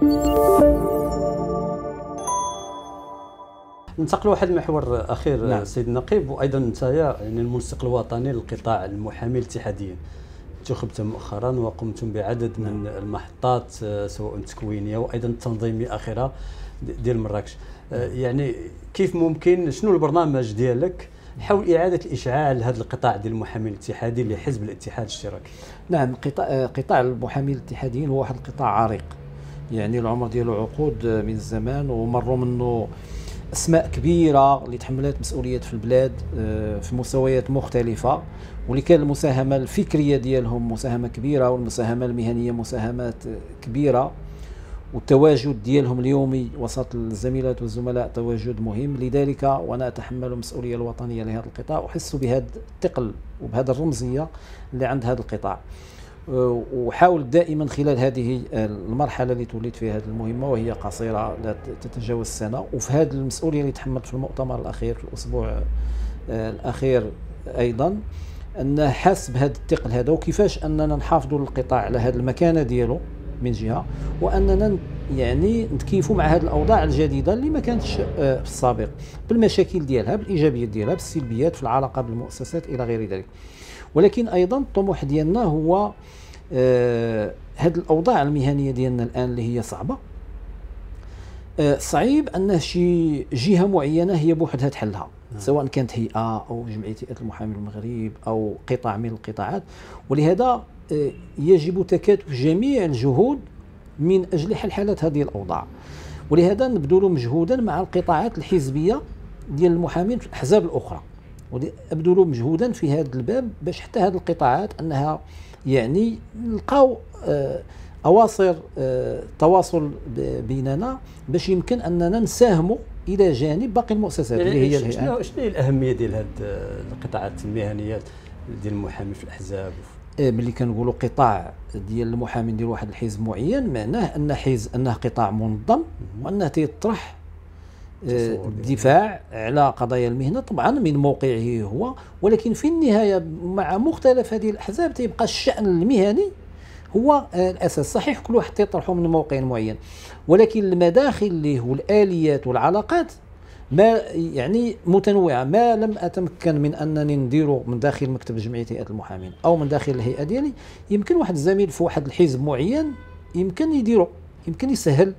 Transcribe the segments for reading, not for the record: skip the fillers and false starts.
ننتقل لواحد المحور اخير. نعم. سيد النقيب، وايضا انت يعني المنسق الوطني للقطاع المحامي الاتحاديا، انتخبت مؤخرا وقمتم بعدد من المحطات سواء التكوينيه وايضا التنظيميه اخرها ديال مراكش. يعني كيف ممكن، شنو البرنامج ديالك حول اعاده الاشعاع لهذا القطاع ديال المحامين الاتحادي لحزب الاتحاد الاشتراكي؟ نعم، قطاع المحامين الاتحاديين هو واحد القطاع عريق، يعني العمر ديالو عقود من الزمان، ومروا منه اسماء كبيره اللي تحملت مسؤوليات في البلاد في مستويات مختلفه، واللي كان المساهمه الفكريه ديالهم مساهمه كبيره، والمساهمه المهنيه مساهمات كبيره، والتواجد ديالهم اليومي وسط الزميلات والزملاء تواجد مهم. لذلك وانا اتحمل المسؤوليه الوطنيه لهذا القطاع، احس بهذا الثقل وبهذا الرمزيه اللي عند هذا القطاع، وحاول دائما خلال هذه المرحله اللي توليت فيها هذه المهمه، وهي قصيره لا تتجاوز سنه، وفي هذه المسؤوليه اللي تحملت في المؤتمر الاخير في الاسبوع الاخير ايضا، ان حاس بهذا الثقل هذا، وكيفاش اننا نحافظوا للقطاع على هذه المكانه ديالو من جهه، واننا يعني نتكيفوا مع هذه الاوضاع الجديده اللي ما كانتش في السابق، بالمشاكل ديالها، بالايجابيات ديالها، بالسلبيات في العلاقه بالمؤسسات الى غير ذلك. ولكن ايضا الطموح ديالنا هو هذه الاوضاع المهنيه ديالنا الان اللي هي صعبه، صعيب ان شي جهه معينه هي بوحدها تحلها، سواء كانت هيئه او جمعيه هيئات المحامين المغرب او قطاع من القطاعات. ولهذا يجب تكاتف جميع الجهود من اجل حل حالات هذه الاوضاع، ولهذا نبذل مجهودا مع القطاعات الحزبيه ديال المحامين في الاحزاب الاخرى، ونبذل مجهودا في هذا الباب باش حتى هذه القطاعات انها يعني نلقاو اواصر تواصل بيننا باش يمكن اننا نساهموا الى جانب باقي المؤسسات يعني اللي هي الهيئات. شنو هي الاهميه ديال هذه القطاعات المهنيه ديال المحامي في الاحزاب؟ ملي كنقولوا قطاع ديال المحامين ديال واحد الحزب معين، معناه انه قطاع منظم، وانه تيطرح الدفاع على قضايا المهنه طبعا من موقعه هو، ولكن في النهايه مع مختلف هذه الاحزاب تيبقى الشان المهني هو الاساس. صحيح كل واحد تيطرحه من موقع معين، ولكن المداخل اللي هو الاليات والعلاقات ما يعني متنوعه. ما لم اتمكن من انني نديرو من داخل مكتب جمعيه هيئات المحامين او من داخل الهيئه ديالي، يمكن واحد الزميل في واحد الحزب معين يمكن يديرو، يمكن يسهل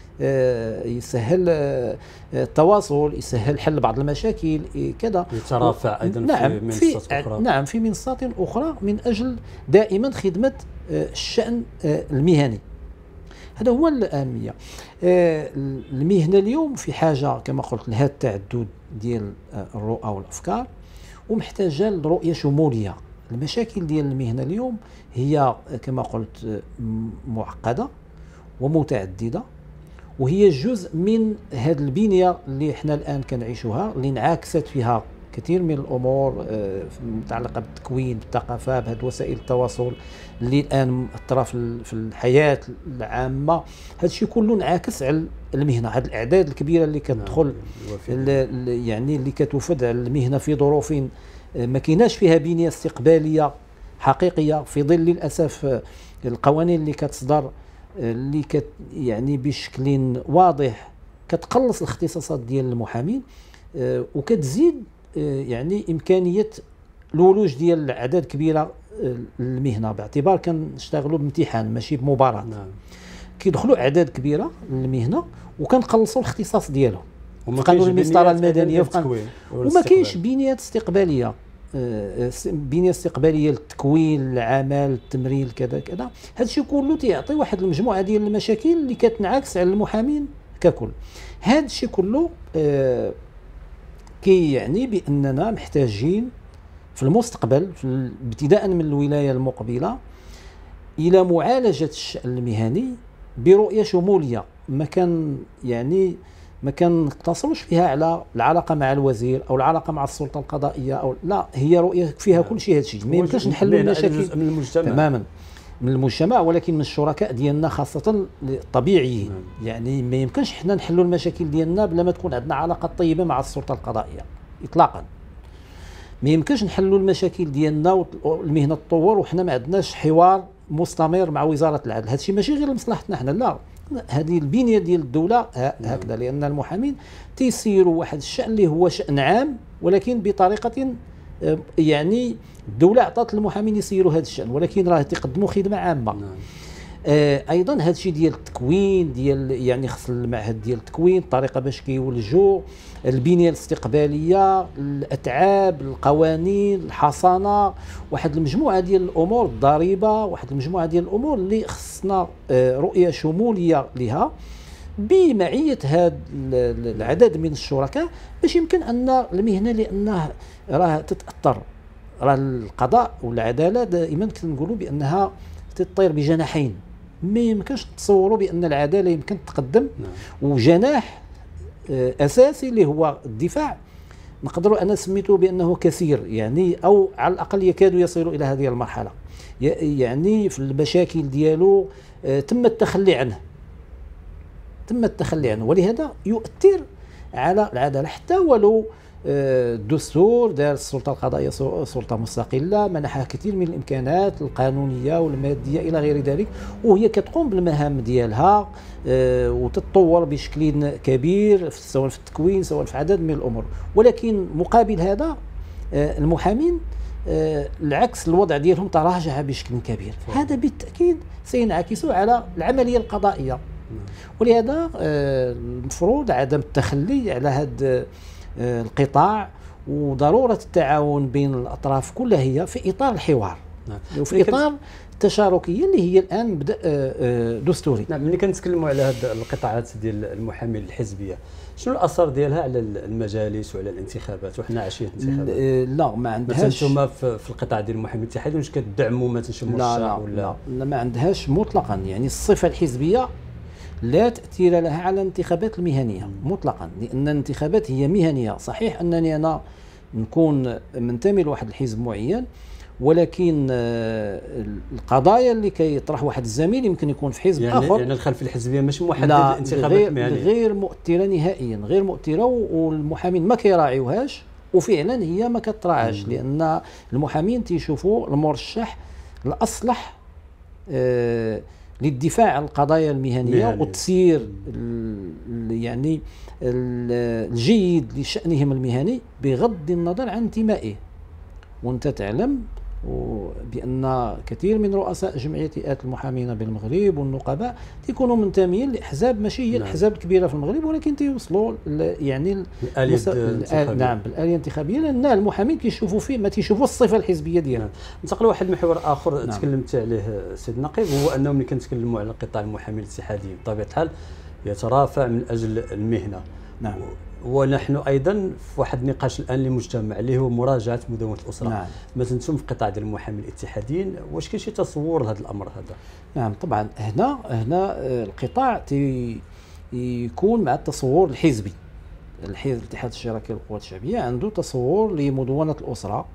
التواصل، يسهل حل بعض المشاكل كذا، يترافع ايضا نعم في منصات اخرى. نعم في منصات اخرى من اجل دائما خدمه الشان المهني. هذا هو الأهمية. المهنة اليوم في حاجة كما قلت لهذا التعدد ديال الرؤى والأفكار، ومحتاجة لرؤية شمولية. المشاكل ديال المهنة اليوم هي كما قلت معقدة ومتعددة، وهي جزء من هذه البنية اللي احنا الآن كنعيشوها، اللي انعكست فيها كثير من الامور متعلقه بالتكوين، بالثقافه، بهذه وسائل التواصل اللي الان مأثره في الحياه العامه. هذا الشيء كله انعكس على المهنه، هذه الاعداد الكبيره اللي كتدخل يعني اللي كتوفد على المهنه في ظروف ما كايناش فيها بنيه استقباليه حقيقيه، في ظل للاسف القوانين اللي كتصدر اللي يعني بشكل واضح كتقلص الاختصاصات ديال المحامين، وكتزيد يعني إمكانية الولوج ديال أعداد كبيرة للمهنة، باعتبار كنشتغلوا بامتحان ماشي بمباراة. نعم. كيدخلوا أعداد كبيرة للمهنة وكنقلصوا الاختصاص ديالهم في قانون المسطرة المدنية، وما كاينش بنيات استقبالية، بنية استقبالية للتكوين، العمل، التمرين، كذا كذا. هذا الشيء كله تيعطي واحد المجموعة ديال المشاكل اللي كتنعكس على المحامين ككل. هذا الشيء كله كي يعني بأننا محتاجين في المستقبل ابتداء من الولاية المقبلة إلى معالجة الشأن المهني برؤية شمولية، ما كان نقتصروش فيها على العلاقة مع الوزير أو العلاقة مع السلطة القضائية، أو لا، هي رؤية فيها كل شيء. هذا الشيء ما يمكنش نحلوا المشاكل من المجتمع تماما، من المجتمع، ولكن من الشركاء ديالنا خاصة الطبيعيين. يعني ما يمكنش حنا نحلوا المشاكل ديالنا بلا ما تكون عندنا علاقة طيبة مع السلطة القضائية إطلاقا. ما يمكنش نحلوا المشاكل ديالنا والمهنة تطور وحنا ما عندناش حوار مستمر مع وزارة العدل. هذا الشيء ماشي غير لمصلحتنا حنا، لا، هذه البنيه ديال الدوله هكذا، لان المحامين تيسيروا واحد الشان اللي هو شان عام، ولكن بطريقه يعني الدوله عطات المحامين يسيروا هذا الشان، ولكن راه تقدموا خدمه عامه. ايضا هذا الشيء ديال التكوين ديال يعني خص المعهد ديال التكوين، الطريقه باش كيولجوا، البنيه الاستقباليه، الاتعاب، القوانين، الحصانه، واحد المجموعه ديال الامور، الضريبه، واحد المجموعه ديال الامور اللي خصنا رؤيه شموليه لها بمعيه هذا العدد من الشركاء، باش يمكن ان المهنه لانه راه تتاثر، راه القضاء والعداله دائما كنقولوا بانها تطير بجناحين، ما يمكنش تصوروا بان العداله يمكن تقدم وجناح اساسي اللي هو الدفاع نقدروا انا سميته بانه كثير، يعني او على الاقل يكاد يصل الى هذه المرحله، يعني في المشاكل ديالو تم التخلي عنه، ولهذا يؤثر على العداله. حتى ولو الدستور دار السلطه القضائيه سلطه مستقله، منحها كثير من الامكانات القانونيه والماديه الى غير ذلك، وهي كتقوم بالمهام ديالها وتتطور بشكل كبير سواء في التكوين سواء في عدد من الامور، ولكن مقابل هذا المحامين العكس، الوضع ديالهم تراجع بشكل كبير. هذا بالتاكيد سينعكس على العمليه القضائيه، ولهذا المفروض عدم التخلي على هذا القطاع، وضرورة التعاون بين الأطراف كلها هي في إطار الحوار وفي إطار التشاركية اللي هي الآن مبدأ دستوري. نعم، ملي كنتكلموا على هذه القطاعات ديال المحامين الحزبية، شنو الأثر ديالها على المجالس وعلى الانتخابات وحنا عشية الانتخابات؟ لا ما عندهاش. مثلا في القطاع ديال المحامين الاتحادي واش كتدعموا مثلا شي مرشح ولا؟ لا ما عندهاش مطلقا، يعني الصفة الحزبية لا تأثير لها على الانتخابات المهنية مطلقا، لأن الانتخابات هي مهنية. صحيح أنني أنا نكون منتمي لواحد الحزب معين، ولكن القضايا اللي كيطرح واحد الزميل يمكن يكون في حزب آخر، يعني الخلفية الحزبية ماشي محدد للانتخابات المهنية، غير مؤثرة نهائيا، غير مؤثرة، والمحامين ما كيراعيوهاش، وفعلا هي ما كتراعاش، لأن المحامين تيشوفوا المرشح الأصلح للدفاع عن القضايا المهنية والتسيير يعني الجيد لشأنهم المهني بغض النظر عن انتمائه. وانت تعلم بأن كثير من رؤساء جمعية هيئات المحامين بالمغرب والنقباء يكونوا منتمين لأحزاب ماشي هي الأحزاب الكبيرة في المغرب، ولكن تيوصلوا يعني نعم بالآلية الانتخابية، لأن المحامين كيشوفوا فيه ما تيشوفوا الصفة الحزبية ديالها. ننتقل لواحد المحور آخر تكلمت عليه سيد النقيب، هو أنه ملي كنتكلموا على قطاع المحامين الاتحاديين بطبيعة الحال يترافع من أجل المهنة. نعم. ونحن ايضا في واحد النقاش الان اللي مجتمع اللي هو مراجعه مدونه الاسره. نعم. مثلا انتم في القطاع ديال المحامين الاتحاديين، واش كاين شي تصور لهذا الامر هذا؟ نعم طبعا هنا القطاع يكون مع التصور الحزبي. الحزب الاتحاد الشراكي للقوات الشعبيه عنده تصور لمدونه الاسره،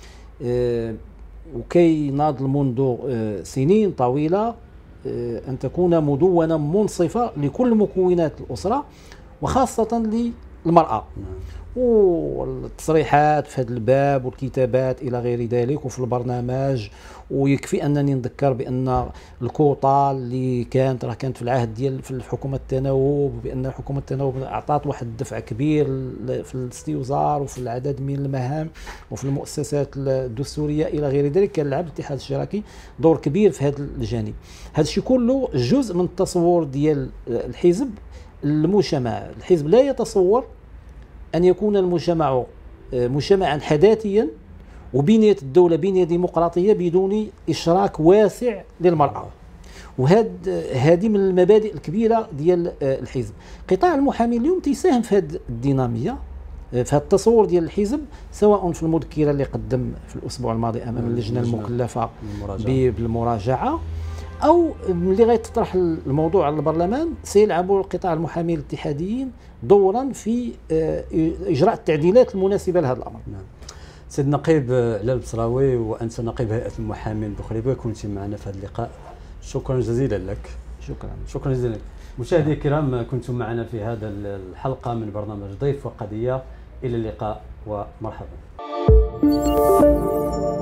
وكي ناضل منذ سنين طويله ان تكون مدونه منصفه لكل مكونات الاسره وخاصه للمرأة. والتصريحات في هذا الباب والكتابات إلى غير ذلك وفي البرنامج. ويكفي أنني نذكر بأن الكوطة اللي كانت في العهد ديال في الحكومة التناوب، بأن الحكومة التناوب أعطت واحد الدفع كبير في الاستوزار وفي العدد من المهام وفي المؤسسات الدستورية إلى غير ذلك. كان لعب الاتحاد الشراكي دور كبير في هذا الجانب. هذا الشيء كله جزء من التصور ديال الحزب. المجتمع الحزب لا يتصور أن يكون المجتمع مجتمعا حداثيا وبنية الدولة بنية ديمقراطية بدون إشراك واسع للمرأة. وهذه من المبادئ الكبيرة ديال الحزب. قطاع المحامين اليوم تيساهم في هذه الدينامية، في هذا التصور ديال الحزب، سواء في المذكرة اللي قدم في الأسبوع الماضي أمام اللجنة المكلفة بالمراجعة، أو اللي غيتطرح الموضوع على البرلمان. سيلعب قطاع المحامين الاتحاديين دورا في إجراء التعديلات المناسبة لهذا الأمر. نعم. سيد نقيب علال البصراوي، وأنت نقيب هيئة المحامين بخريبكا، كنت معنا في هذا اللقاء، شكرا جزيلا لك. شكرا جزيلا لك. مشاهدي الكرام، كنتم معنا في هذا الحلقة من برنامج ضيف وقضية. إلى اللقاء ومرحبا.